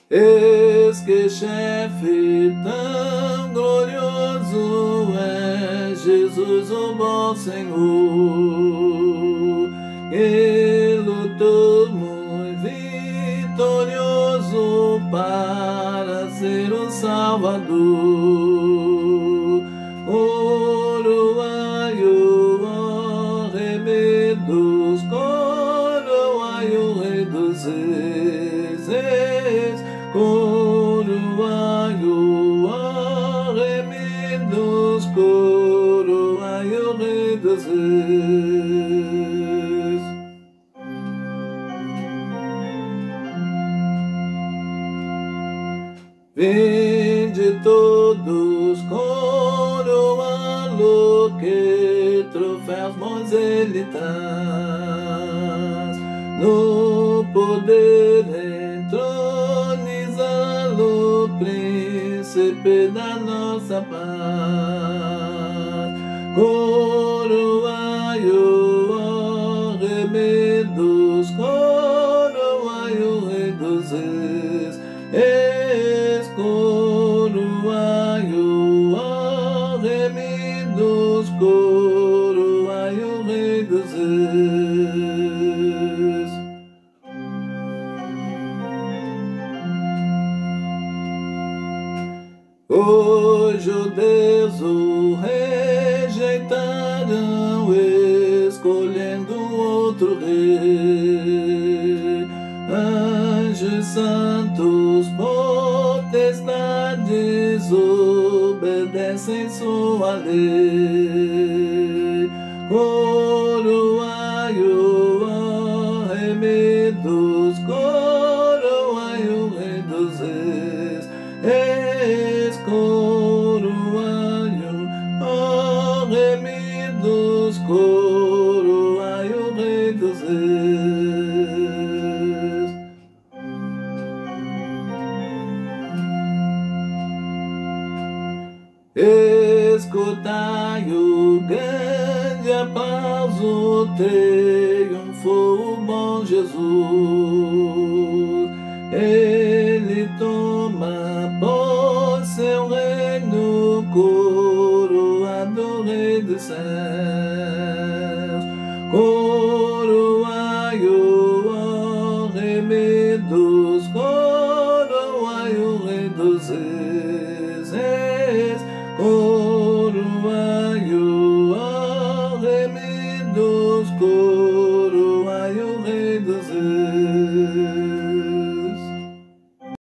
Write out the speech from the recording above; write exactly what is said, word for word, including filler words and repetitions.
Eis que chefe tão glorioso é Jesus, o bom Senhor, que lutou muito vitorioso para ser o Salvador. Coroai-o, ó remedos, coroai-o, Rei dos Reis. Coroai-o, ó remidos, coroai-o, Rei dos Reis. Vinde todos coroá-lo, que troféus bons ele traz, no poder entronizá-lo, príncipe da nossa paz. Coroai-o, ó remedos, coroai-o, Rei dos Reis. Coroai-o, ó remidos, coroai-o, Rei dos Reis. Os judeus o rejeitaram, escolhendo outro rei. Anjos santos, potestades, obedecem sua lei. Coroai-o, ó remidos, coroai-o, Rei dos Reis. Coroai-o, ó remidos, coroai-o, Rei dos Reis. Escutai o grande aplauso, triunfou o bom Jesus. Ele toma por seu reino, coroado Rei dos céus. Coroai-o, ó remidos, coroai-o, Rei dos Reis. Coroai-o, ó remidos, coroai-o, Rei dos Reis.